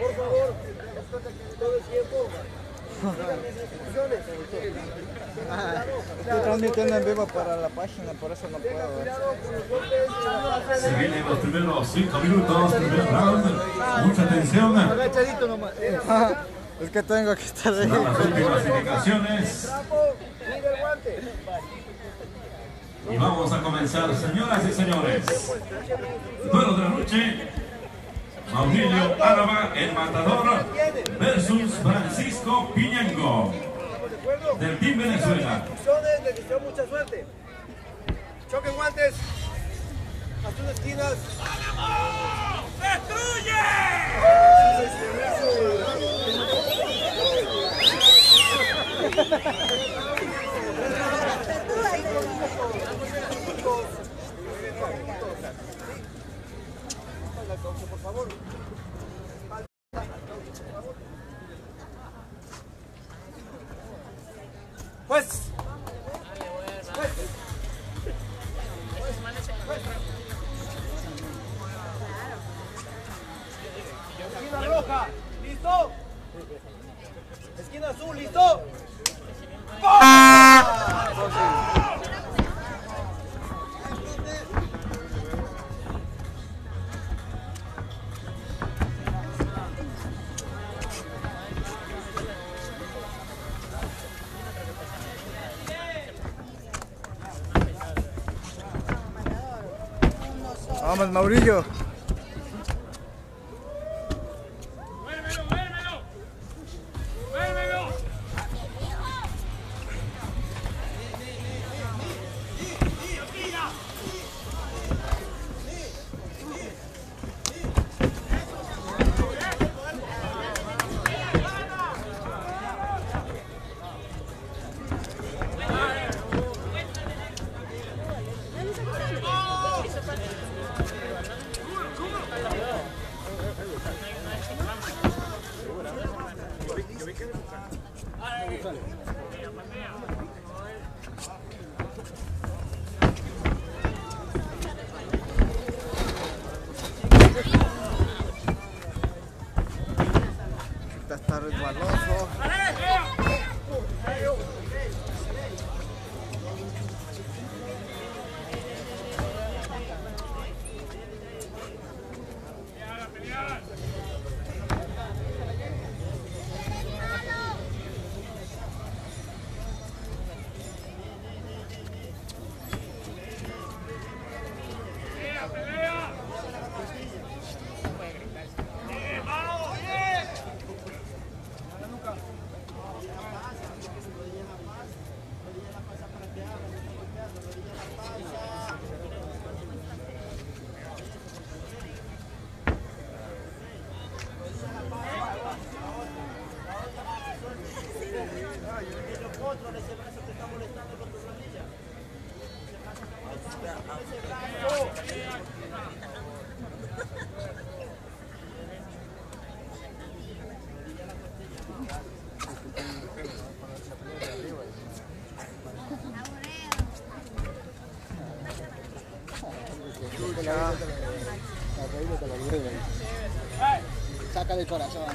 Por favor, todo el tiempo. Estoy transmitiendo en vivo para la página, por eso no puedo ver. Se vienen los primeros 5 minutos, primer round. Mucha atención. Agachadito nomás. Es que tengo que estar ahí. Las últimas indicaciones. Y vamos a comenzar, señoras y señores. Duelo de la noche. Maurilio Álava, el matador, versus Francisco Piñango, del Team Venezuela. Les deseo mucha suerte. Choquen guantes. Hasta unas esquinas. ¡Destruye! Por favor. Pues. Esquina roja, ¿listo? Esquina azul, ¿listo? Vamos, Maurilio. Está resbaloso. Saca del corazón.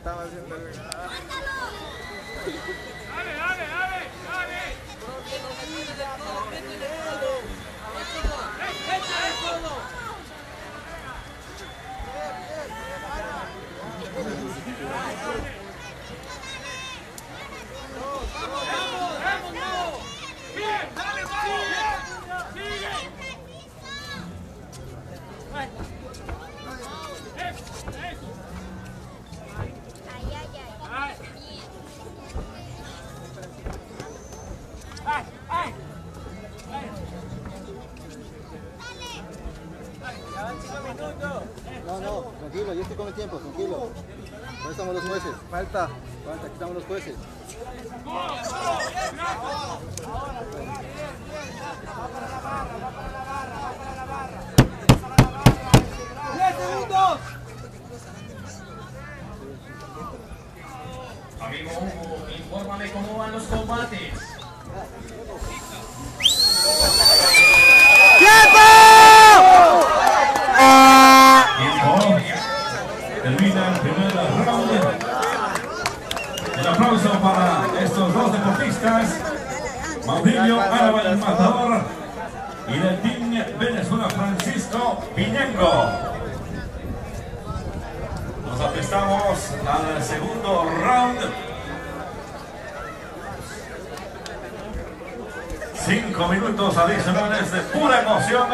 estaba haciendo el... No, tranquilo, yo estoy con el tiempo, tranquilo. ¿Dónde estamos los jueces? Falta. Aquí estamos los jueces. 10 segundos. Amigo Hugo, infórmame cómo van los combates. Tiempo. Termina el primer round. El aplauso para estos dos deportistas. Maurilio Álava, el matador, y del Team Venezuela, Francisco Piñango. Nos aprestamos al segundo round. 5 minutos adicionales de pura emoción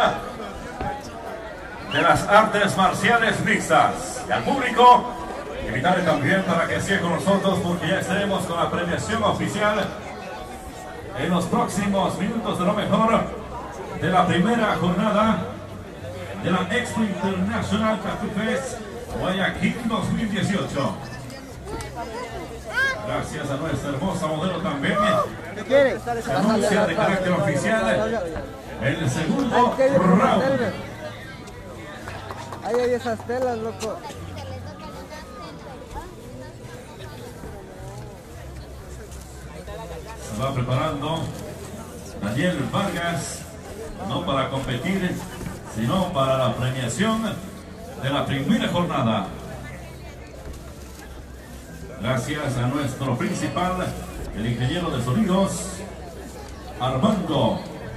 de las artes marciales mixtas. Y al público, invitarle también para que siga con nosotros, porque ya estaremos con la premiación oficial en los próximos minutos de lo mejor de la primera jornada de la Expo International Tattoo Fest Guayaquil 2018. Gracias a nuestra hermosa modelo también. ¿Qué quieres? Se anuncia de carácter oficial el segundo round. Ahí hay esas telas, loco. Se va preparando Daniel Vargas, no para competir, sino para la premiación de la primera jornada. Gracias a nuestro principal, el ingeniero de sonidos, Armando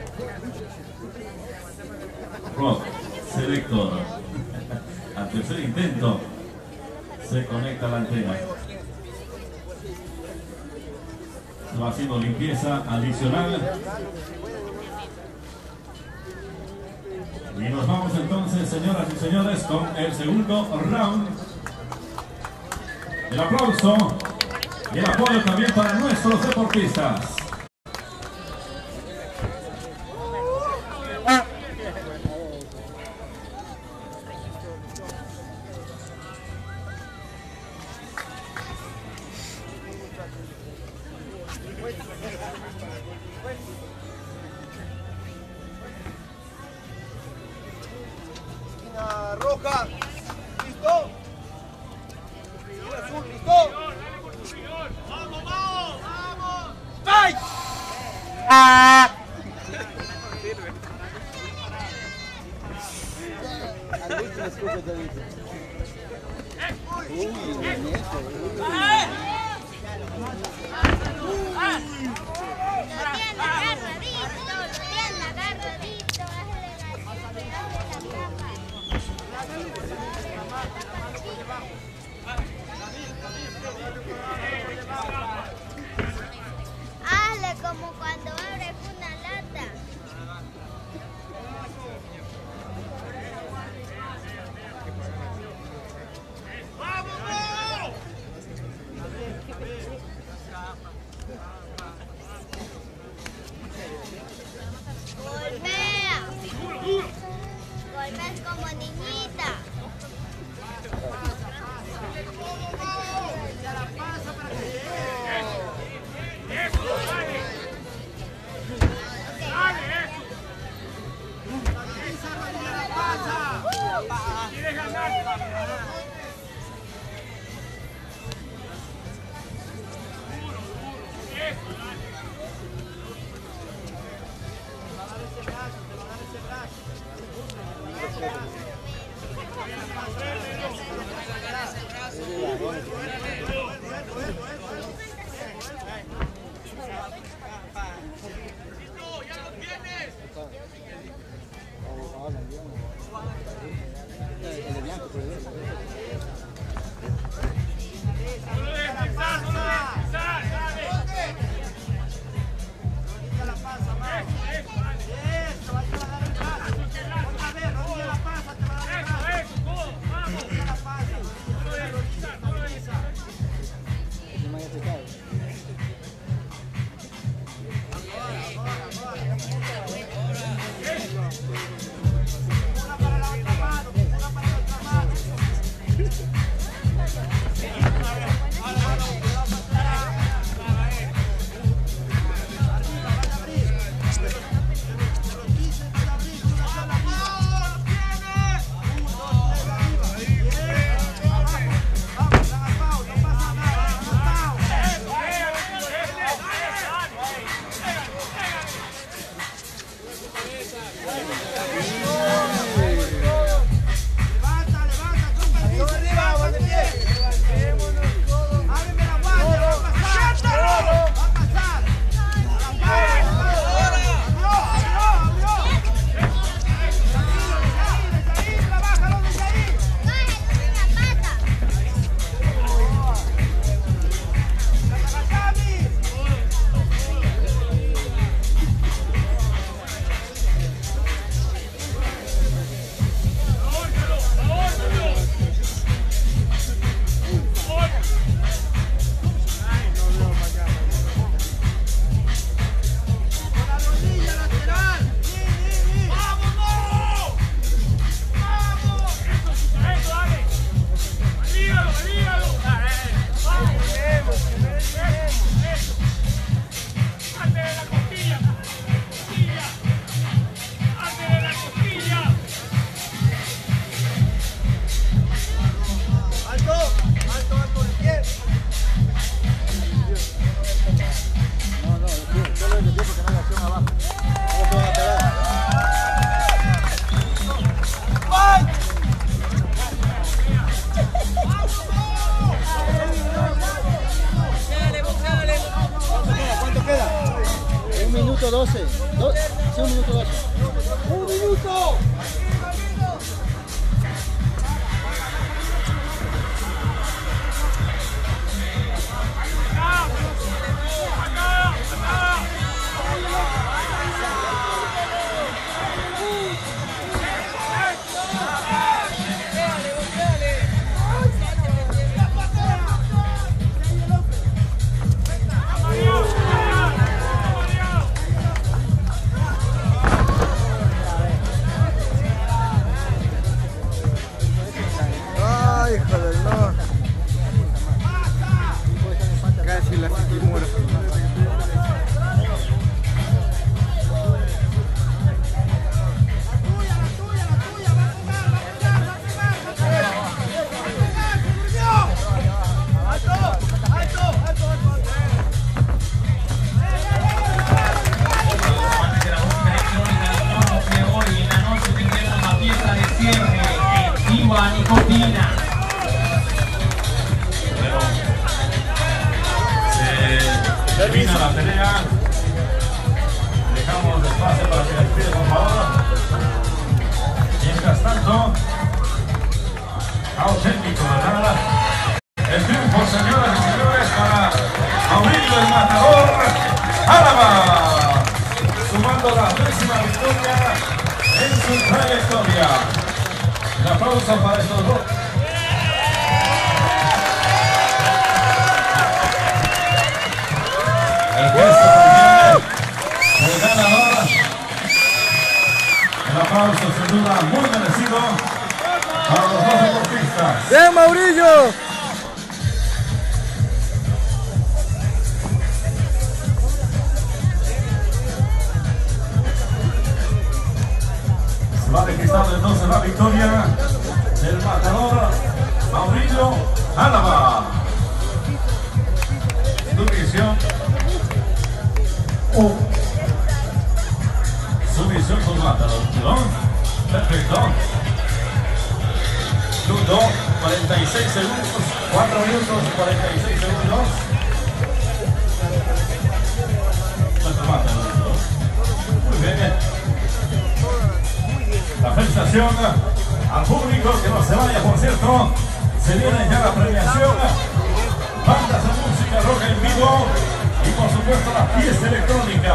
Rock Selector. Al tercer intento se conecta la antena. Se va haciendo limpieza adicional. Y nos vamos entonces, señoras y señores, con el segundo round. El aplauso y el apoyo también para nuestros deportistas. Esquina roja. ¿Listo? Esquina azul, ¿listo? ¡Vamos, vamos! ¡Vamos! ¡Ay! Al último escupe te dice. Uy, nieto. Bien agarradito, hazle hazle como cuando abres una lata. ¡Vamos, vamos! minuto 12. Sí, 1 minuto 12. ¡Un minuto! Ay, joder, no. Casi la Kimura. Nicotina. Pero se termina la pelea. Dejamos espacio para que despide, por favor. Mientras tanto, auténtico, ¿verdad? El triunfo, señoras y señores, para Maurilio el Matador Álava, sumando la 10ª victoria en su trayectoria. Un aplauso para estos dos. El gesto también del ganador. El aplauso sin duda muy merecido para los dos deportistas. ¡Bien, Maurilio! Se va registrando entonces la victoria del matador Maurilio Álava. Sumisión. Sumisión por matador. Perfecto. Ludo, 46 segundos. 4 minutos, 46 segundos. Muy bien. La felicitación al público, que no se vaya, por cierto. Se viene ya la premiación. Bandas de música rock en vivo y por supuesto la fiesta electrónica.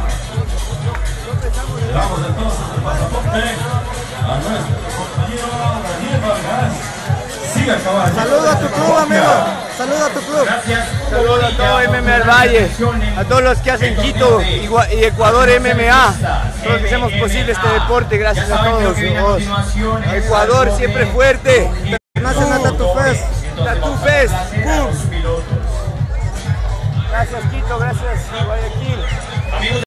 Le damos entonces el pasaporte a nuestro compañero Daniel Vargas. Siga caballo. Saluda a tu club, amigo. Saluda a tu club. Gracias. Saludos a todo MMA del Valle, a todos los que hacen Quito y Ecuador MMA, todos los que hacemos posible este deporte, gracias a todos. Ecuador siempre fuerte. National Tattoo Fest. Tattoo Fest. Gracias Quito, gracias Guayaquil.